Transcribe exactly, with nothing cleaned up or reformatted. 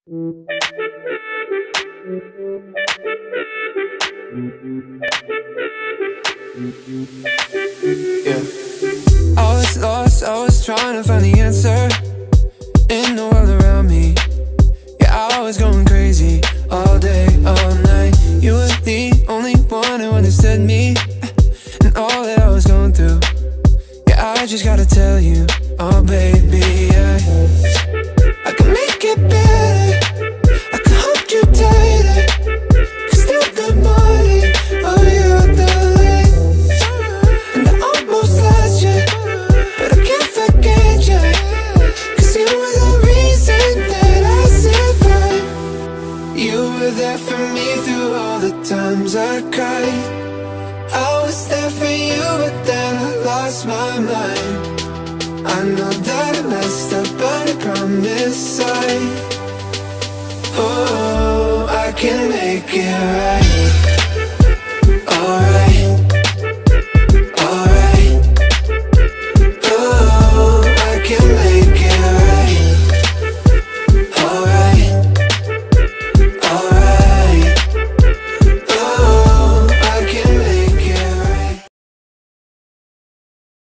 Yeah. I was lost, I was trying to find the answer in the world around me. Yeah, I was going crazy all day, all night. You were the only one who understood me and all that I was going through. Yeah, I just gotta tell you, oh baby, yeah. I can make it better, I can hold you tighter, cause still good morning, oh you're the light. And I almost lost you, but I can't forget you, cause you were the reason that I survived. You were there for me through all the times I cried. I was there for you, but then I lost my mind. I know that I messed up, but I promise I